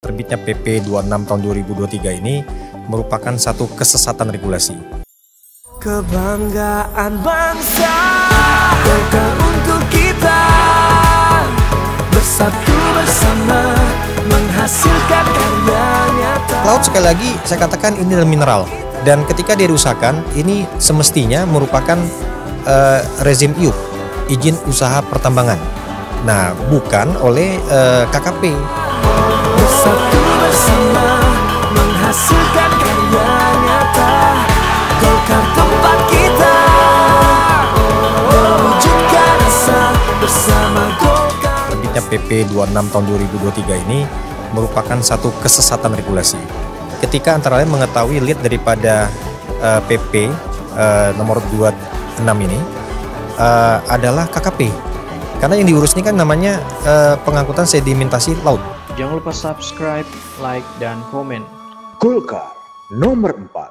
Terbitnya PP 26 tahun 2023 ini merupakan satu kesesatan regulasi. Kebanggaan bangsa, Golkar untuk kita, bersatu bersama menghasilkan karya nyata. Laut sekali lagi saya katakan ini adalah mineral, dan ketika dirusakan ini semestinya merupakan rezim IUP, izin usaha pertambangan. Nah, bukan oleh KKP. Bersatu bersama menghasilkan karya nyata, Golkar tempat kita, mewujudkan asa bersama Golkar. Terbitnya PP 26 tahun 2023 ini merupakan satu kesesatan regulasi. Ketika antara lain mengetahui lead daripada PP nomor 26 ini adalah KKP. Karena yang diurus ini kan namanya pengangkutan sedimentasi laut. Jangan lupa subscribe, like, dan komen. Golkar nomor 4.